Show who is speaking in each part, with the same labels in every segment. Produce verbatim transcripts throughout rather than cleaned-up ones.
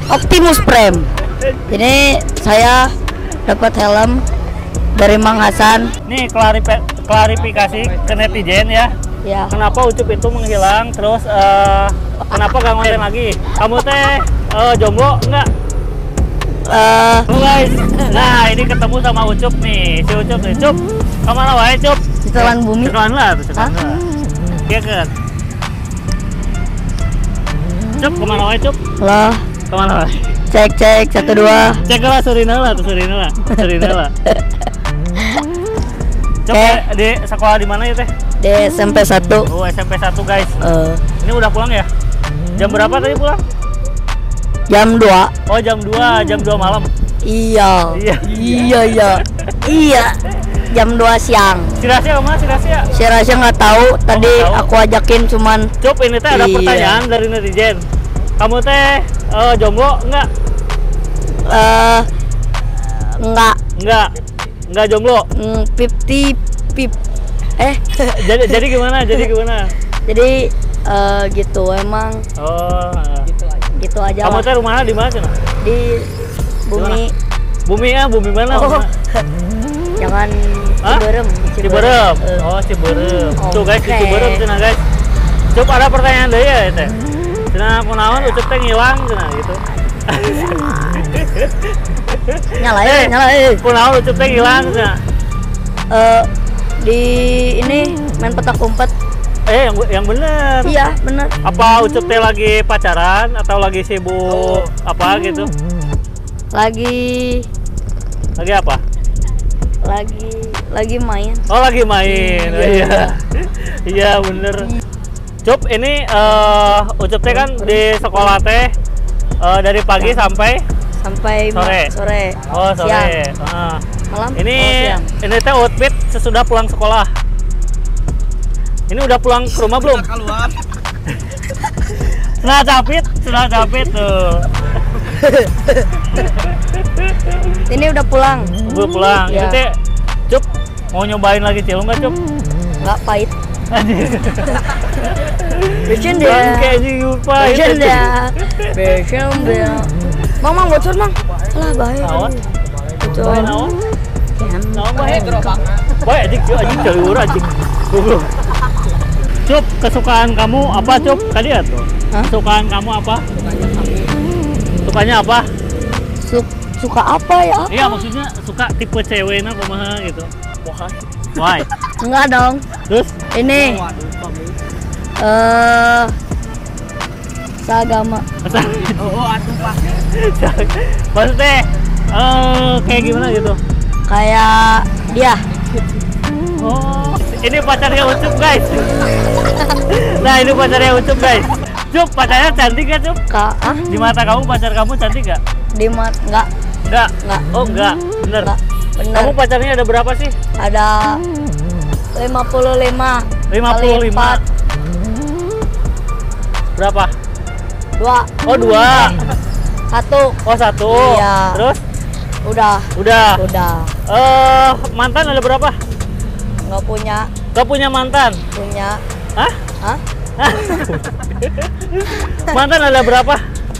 Speaker 1: Optimus Prime. Ini saya dapat helm dari Mang Hasan.
Speaker 2: Nih klarifi klarifikasi ke netizen ya.
Speaker 1: Ya.
Speaker 2: Kenapa Ucup itu menghilang? Terus uh, kenapa gak ngonten lagi? Kamu teh uh, jomblo enggak?
Speaker 1: Uh,
Speaker 2: Oh guys, nah ini ketemu sama Ucup nih, si Ucup nih, Cup, kemana wae Cup?
Speaker 1: Ditelan bumi.
Speaker 2: Ditelan lah, ditelan lah. Iya kan? Cup, kemana wae Cup?
Speaker 1: Loh,
Speaker 2: Kemana wae?
Speaker 1: cek cek satu dua.
Speaker 2: Cek lah Surina lah, tuh Surina lah, Surina lah. Cup,
Speaker 1: Oke.
Speaker 2: di sekolah di mana ya teh?
Speaker 1: Di S M P satu.
Speaker 2: Oh S M P satu guys.
Speaker 1: Uh,
Speaker 2: Ini udah pulang ya? Jam berapa tadi pulang?
Speaker 1: jam dua.
Speaker 2: Oh jam dua, jam dua malam.
Speaker 1: Iya.
Speaker 2: Iya.
Speaker 1: Iya iya. Iya. Jam dua siang.
Speaker 2: Si Rasya kemana si Rasya?
Speaker 1: Si Rasya nggak tahu. Tadi
Speaker 2: nggak tahu.
Speaker 1: aku ajakin cuman.
Speaker 2: Cup, ini teh ada
Speaker 1: Iya.
Speaker 2: pertanyaan dari netizen. Kamu teh uh, jomblo enggak?
Speaker 1: Eh nggak.
Speaker 2: Enggak. Enggak jomblo.
Speaker 1: Mm, fifty pip. Eh.
Speaker 2: jadi jadi gimana? Jadi gimana?
Speaker 1: Jadi eh, gitu emang
Speaker 2: Oh.
Speaker 1: gitu aja
Speaker 2: Kamu
Speaker 1: lah.
Speaker 2: teh rumahnya di mana cenah?
Speaker 1: Di bumi.
Speaker 2: Bumi ya, bumi mana?
Speaker 1: Oh.
Speaker 2: Mana?
Speaker 1: Jangan
Speaker 2: Hah?
Speaker 1: Ciberem.
Speaker 2: Ciberem.
Speaker 1: Eh,
Speaker 2: Oh, Ciberem. Tuh guys, di
Speaker 1: Oke.
Speaker 2: Ciberem cenah guys. Cup, ada pertanyaan deui ya teh. Cenah kunaon Ucup teh ngilang cenah gitu.
Speaker 1: nyala ya,
Speaker 2: Eh,
Speaker 1: nyala ya.
Speaker 2: Kunaon Ucup teh ngilang cenah.
Speaker 1: Eh, di ini main petak umpet.
Speaker 2: Eh, yang yang bener.
Speaker 1: Iya, bener.
Speaker 2: Apa Ucup teh lagi pacaran atau lagi sibuk apa gitu?
Speaker 1: Lagi
Speaker 2: Lagi apa?
Speaker 1: lagi lagi main.
Speaker 2: Oh lagi main, oh, iya, iya bener. Cup, ini uh, Ucup teh kan di sekolah teh uh, dari pagi sampai
Speaker 1: Sampai ma-
Speaker 2: Sore.
Speaker 1: sore.
Speaker 2: oh sore.
Speaker 1: Siang.
Speaker 2: Ah.
Speaker 1: Malam.
Speaker 2: Ini
Speaker 1: Oh, siang.
Speaker 2: ini teh outfit sesudah pulang sekolah. Ini udah pulang ke rumah belum?
Speaker 3: Keluar.
Speaker 2: Sudah capit, sudah capit tuh.
Speaker 1: Ini udah pulang.
Speaker 2: Belum pulang. Ini
Speaker 1: Iya.
Speaker 2: teh Cup mau nyobain lagi cilok nggak Cup?
Speaker 1: Nggak pahit. Bercanda.
Speaker 2: Bangke juga
Speaker 1: Bercanda. Bercanda. Mang, mang, bocor, mang. Alah, bahaya.
Speaker 2: Naon?
Speaker 1: Bocor.
Speaker 2: Bae naon?
Speaker 1: Kan.
Speaker 2: Naon bae? Bae anjing, anjing jalur anjing. Goblok. Cup, kesukaan kamu apa Cup? Tadi ya tuh.
Speaker 1: Hah?
Speaker 2: Kesukaan kamu apa? Sukanya apa?
Speaker 1: Suk- suka apa ya?
Speaker 2: Iya, maksudnya suka tipe ceweknya kumaha gitu. Why? Why?
Speaker 1: Enggak dong.
Speaker 2: Terus
Speaker 1: Ini eh seagama.
Speaker 3: Oh, atuh Pak.
Speaker 2: maksudnya eh kayak gimana gitu?
Speaker 1: Kayak dia.
Speaker 2: Oh, ini pacarnya Ucup guys. Nah, ini pacarnya Ucup guys. Cup, pacarnya cantik gak Cup?
Speaker 1: Kak, ah,
Speaker 2: Di mata kamu pacar kamu cantik gak?
Speaker 1: di mat enggak,
Speaker 2: Enggak.
Speaker 1: enggak.
Speaker 2: Oh, enggak. Bener.
Speaker 1: Enggak. Bener.
Speaker 2: Kamu pacarnya ada berapa sih?
Speaker 1: Ada lima puluh lima.
Speaker 2: lima
Speaker 1: kali
Speaker 2: puluh lima.
Speaker 1: empat,
Speaker 2: Berapa?
Speaker 1: dua.
Speaker 2: Oh, dua.
Speaker 1: Satu.
Speaker 2: Oh, satu.
Speaker 1: Iya.
Speaker 2: Terus?
Speaker 1: Udah.
Speaker 2: Udah.
Speaker 1: Udah.
Speaker 2: Eh, mantan ada berapa?
Speaker 1: Nggak punya.
Speaker 2: Gak punya mantan?
Speaker 1: Punya.
Speaker 2: Hah?
Speaker 1: Hah?
Speaker 2: Mantan ada berapa?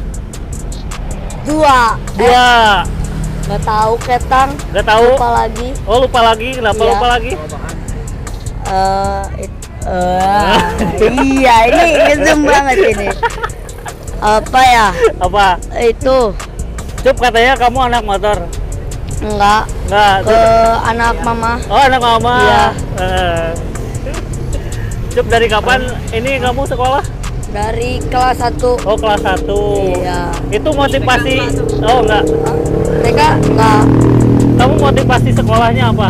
Speaker 1: Dua.
Speaker 2: Dua.
Speaker 1: Eh, nggak tahu ketang.
Speaker 2: Gak tahu.
Speaker 1: Lupa lagi.
Speaker 2: Oh, lupa lagi. Kenapa
Speaker 1: Iya.
Speaker 2: lupa lagi?
Speaker 1: Eh, it- eh, iya, ini ngezoom banget ini. Apa ya?
Speaker 2: Apa?
Speaker 1: Itu
Speaker 2: Cup, katanya kamu anak motor.
Speaker 1: enggak
Speaker 2: Enggak.
Speaker 1: ke anak mama.
Speaker 2: Oh, anak mama.
Speaker 1: Iya.
Speaker 2: Eh. Cup, dari kapan ini kamu sekolah?
Speaker 1: Dari kelas satu.
Speaker 2: Oh, kelas satu.
Speaker 1: Iya.
Speaker 2: Itu motivasi. Oh, enggak.
Speaker 1: T K enggak.
Speaker 2: Kamu motivasi sekolahnya apa?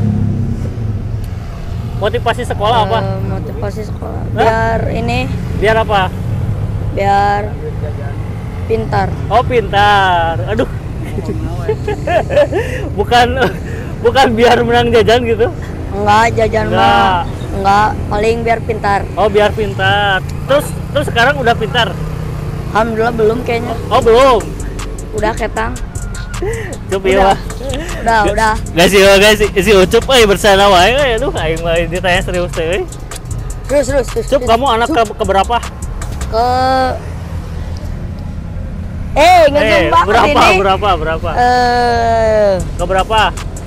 Speaker 2: Motivasi sekolah apa?
Speaker 1: Eh, motivasi sekolah.
Speaker 2: Hah?
Speaker 1: Biar ini,
Speaker 2: Biar apa?
Speaker 1: biar pintar.
Speaker 2: Oh, pintar. Aduh. bukan bukan biar menang jajan gitu.
Speaker 1: Enggak, jajan
Speaker 2: Enggak.
Speaker 1: mah. Enggak, paling biar pintar.
Speaker 2: Oh, biar pintar. Terus terus sekarang udah pintar.
Speaker 1: Alhamdulillah belum kayaknya.
Speaker 2: Oh, belum.
Speaker 1: Udah ketang.
Speaker 2: Cup
Speaker 1: Udah.
Speaker 2: iya.
Speaker 1: Udah, udah.
Speaker 2: Guys, iya guys, si Ucup euy bersana wae euy. Aduh, aing mah ditanya serius teh euy.
Speaker 1: Terus, terus, terus.
Speaker 2: Cup,
Speaker 1: terus.
Speaker 2: kamu anak ke, ke berapa?
Speaker 1: Ke Eh, ngejeng
Speaker 2: Eh,
Speaker 1: banget
Speaker 2: berapa,
Speaker 1: ini.
Speaker 2: berapa, berapa?
Speaker 1: Eh,
Speaker 2: Ke berapa?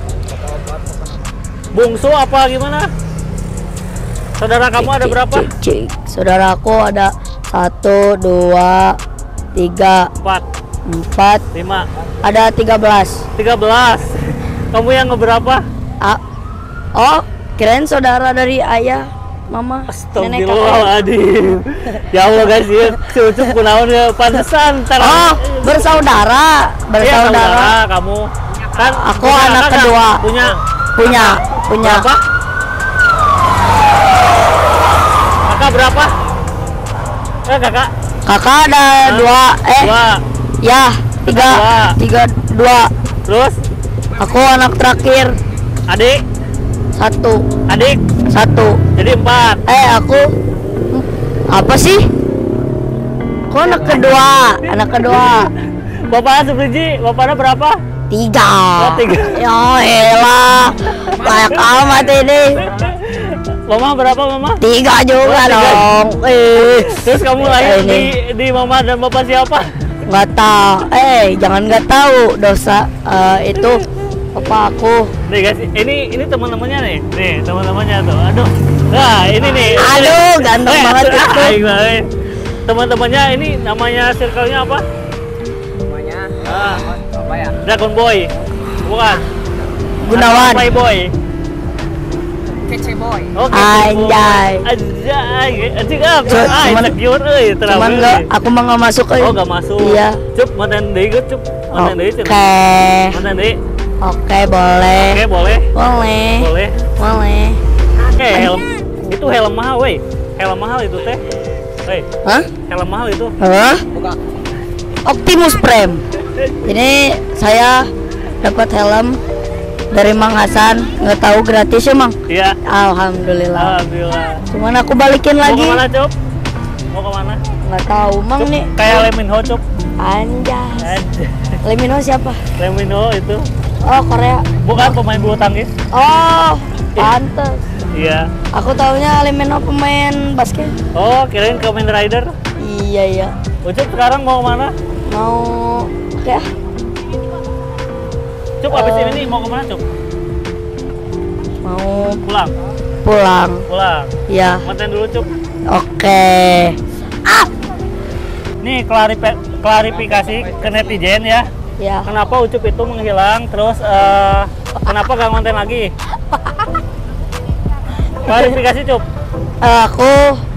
Speaker 2: Bungsu apa gimana? Saudara kamu ada
Speaker 1: cik,
Speaker 2: berapa?
Speaker 1: cik, cik. Saudaraku ada satu, dua, tiga,
Speaker 2: Empat,
Speaker 1: empat,
Speaker 2: lima,
Speaker 1: ada tiga belas.
Speaker 2: tiga belas. Kamu yang ngeberapa?
Speaker 1: Ah, oh, kirain saudara dari ayah, mama, nenek, kakak.
Speaker 2: Astagfirullahaladzim. Ya Allah guys, ya cucup kunaon ya pantesan. tar-
Speaker 1: Oh, bersaudara,
Speaker 2: Iya,
Speaker 1: bersaudara.
Speaker 2: kamu. Kan
Speaker 1: Aku
Speaker 2: punya
Speaker 1: anak
Speaker 2: kakak,
Speaker 1: kedua.
Speaker 2: Punya
Speaker 1: Punya, punya.
Speaker 2: berapa? Kakak berapa? Eh, kakak
Speaker 1: Kakak ada dua, eh,
Speaker 2: dua.
Speaker 1: ya, tiga,
Speaker 2: Dua.
Speaker 1: tiga, dua.
Speaker 2: Terus
Speaker 1: Aku anak terakhir,
Speaker 2: adik,
Speaker 1: satu,
Speaker 2: adik
Speaker 1: satu.
Speaker 2: jadi empat.
Speaker 1: Eh, aku hmm, apa sih? Kok anak kedua, anak kedua,
Speaker 2: Bapaknya sebiji, bapaknya berapa?
Speaker 1: tiga.
Speaker 2: Oh, tiga.
Speaker 1: Ya elah, banyak amat ini.
Speaker 2: Mama berapa mama?
Speaker 1: Tiga juga
Speaker 2: Oh, tiga.
Speaker 1: dong. Eh,
Speaker 2: Terus kamu lahir
Speaker 1: ini.
Speaker 2: di di mama dan bapak siapa?
Speaker 1: nggak tahu. Eh, jangan nggak tahu dosa eh, itu apa aku.
Speaker 2: Nih guys, ini ini teman-temannya nih, nih teman-temannya tuh. Aduh, nah ini nih.
Speaker 1: Aduh, ganteng
Speaker 2: Eh,
Speaker 1: banget
Speaker 2: ah,
Speaker 1: itu.
Speaker 2: aing mah, eh. Teman-temannya ini namanya circle-nya apa?
Speaker 3: Namanya
Speaker 2: Ah,
Speaker 3: apa ya?
Speaker 2: Dragon Boy, bukan?
Speaker 1: Gunawan.
Speaker 2: Atau Boy.
Speaker 3: Kece boy.
Speaker 2: Oke.
Speaker 1: Anjay.
Speaker 2: Anjay, anjing apa?
Speaker 1: Cu-
Speaker 2: Ah,
Speaker 1: cuman-
Speaker 2: insecure euy, terang
Speaker 1: Cuman
Speaker 2: euy.
Speaker 1: nggak, aku mah nggak masuk. eh.
Speaker 2: Oh, gak masuk.
Speaker 1: Iya.
Speaker 2: Cup, mantan deui geus, cup. Mantan deui,
Speaker 1: Oke,
Speaker 2: Cup. Mantan deui.
Speaker 1: oke boleh,
Speaker 2: Oke, boleh.
Speaker 1: boleh,
Speaker 2: Boleh.
Speaker 1: boleh.
Speaker 2: Eh, helm. Itu helm mahal, weh. Helm mahal itu teh. Weh,
Speaker 1: Hah?
Speaker 2: helm mahal itu.
Speaker 1: Hah?
Speaker 3: Buka.
Speaker 1: Optimus Prime. Ini saya dapat helm dari Mang Hasan, nggak tahu gratis ya Mang.
Speaker 2: Iya.
Speaker 1: Alhamdulillah.
Speaker 2: Alhamdulillah.
Speaker 1: Cuman aku balikin
Speaker 2: Mau
Speaker 1: lagi.
Speaker 2: kemana, Cup? Mau kemana?
Speaker 1: Nggak tahu Mang
Speaker 2: Cup,
Speaker 1: nih.
Speaker 2: kayak Leminho, Cup.
Speaker 1: Anjas.
Speaker 2: Anjay.
Speaker 1: Lemino siapa?
Speaker 2: Leminho itu.
Speaker 1: Oh, Korea.
Speaker 2: Bukan pemain bulu tangkis.
Speaker 1: Oh, pantes.
Speaker 2: Iya.
Speaker 1: Aku taunya Lemino pemain basket.
Speaker 2: Oh, kirain Kamen Rider.
Speaker 1: Iya iya.
Speaker 2: Ucup sekarang mau kemana?
Speaker 1: Mau kayak
Speaker 2: Cup, abis
Speaker 1: Eh.
Speaker 2: ini nih mau kemana, Cup?
Speaker 1: mau
Speaker 2: Pulang.
Speaker 1: pulang.
Speaker 2: Pulang.
Speaker 1: Ya.
Speaker 2: Konten dulu, Cup.
Speaker 1: Oke. Ah.
Speaker 2: Nih klarifi- klarifikasi ke netizen ya.
Speaker 1: Ya.
Speaker 2: Kenapa Ucup itu menghilang, terus eh, kenapa gak konten lagi? Klarifikasi, Cup.
Speaker 1: Eh, aku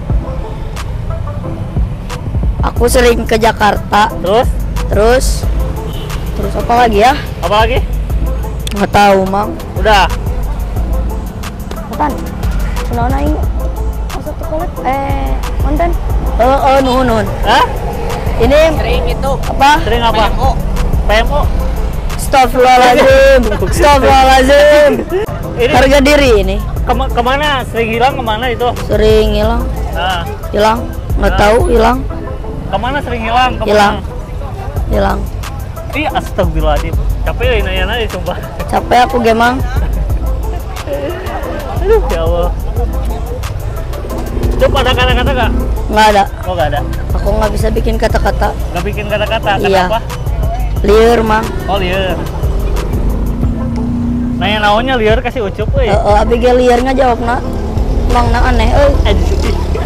Speaker 1: aku sering ke Jakarta.
Speaker 2: Terus
Speaker 1: Terus terus apa lagi ya?
Speaker 2: apa lagi?
Speaker 1: Nggak tahu Mang.
Speaker 2: Udah.
Speaker 1: Konten. Kenapa aing masuk ke kulit? Eh, konten. Oh, oh, nuhun nuhun.
Speaker 2: Hah?
Speaker 1: Ini
Speaker 3: Sering itu.
Speaker 1: apa?
Speaker 2: Sering apa?
Speaker 3: P M O.
Speaker 2: P M O.
Speaker 1: Astagfirullahaladzim. Astagfirullahaladzim.
Speaker 2: Ini
Speaker 1: Harga diri ini
Speaker 2: kema- kemana? Sering hilang kemana itu?
Speaker 1: sering hilang,
Speaker 2: Nah,
Speaker 1: hilang. Nggak
Speaker 2: Ah.
Speaker 1: tahu hilang,
Speaker 2: kemana sering hilang? Kemana?
Speaker 1: hilang, hilang.
Speaker 2: Ih, astagfirullahaladzim. Capek ya nanya-nanya, sumpah.
Speaker 1: Capek aku gemang.
Speaker 2: Aduh, ya Allah. Coba ada kata-kata gak?
Speaker 1: Nggak ada.
Speaker 2: Oh, gak ada.
Speaker 1: Aku nggak bisa bikin kata-kata.
Speaker 2: Gak bikin kata-kata.
Speaker 1: Iya.
Speaker 2: Kenapa?
Speaker 1: Liur Mang.
Speaker 2: Oh, liar. Nanya naonnya liar kasih Ucup, euy.
Speaker 1: Eh, eh, Abigail liar nggak jawab nak. Mang na aneh. Eh,
Speaker 2: Aduh.